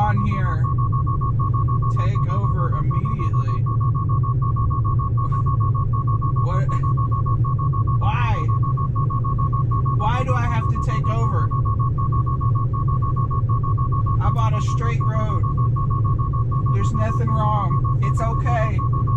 on here. Take over immediately. What? Why? Why do I have to take over? I'm on a straight road. There's nothing wrong. It's okay.